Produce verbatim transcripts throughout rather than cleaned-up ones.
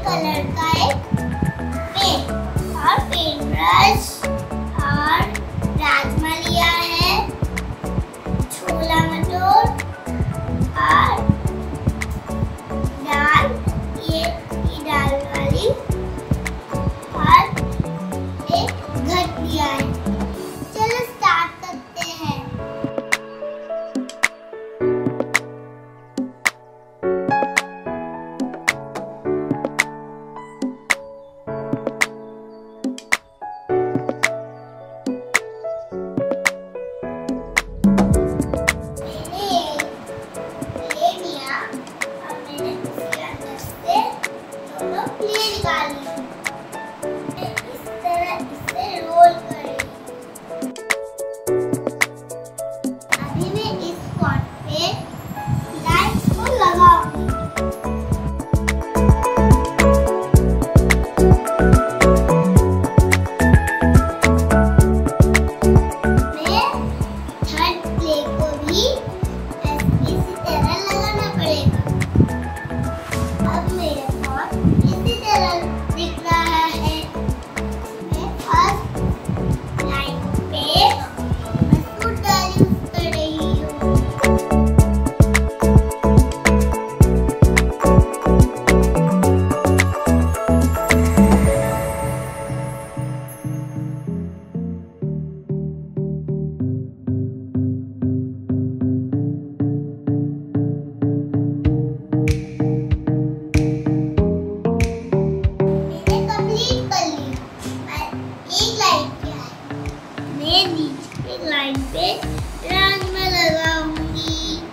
Colour का एक pen और पेन ब्रश और राजमा लिया है, छोला मटर और दाल, ये ये दाल वाली, और एक घट लिया है। चलो स्टार्ट करते हैं। लाइन पे राजमा लगाऊंगी।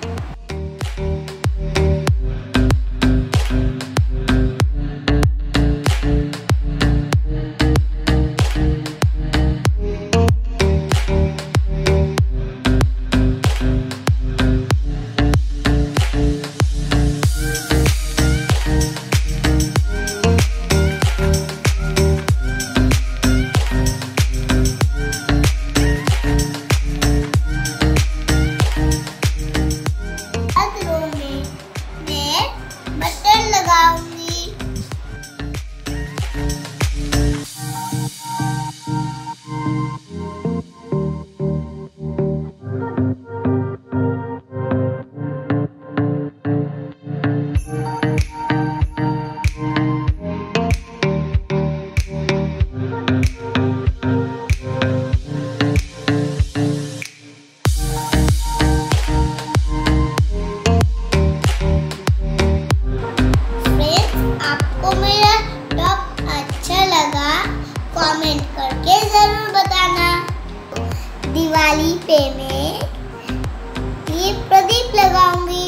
कमेंट करके जरूर बताना। दिवाली पे मैं ये प्रदीप लगाऊंगी,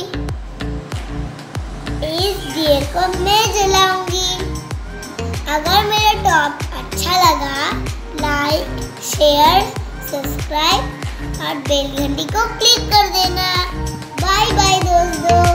इस दिए को मैं जलाऊंगी। अगर मेरा टॉप अच्छा लगा, लाइक, शेयर, सब्सक्राइब और बेल घंटी को क्लिक कर देना। बाय बाय दोस्तों।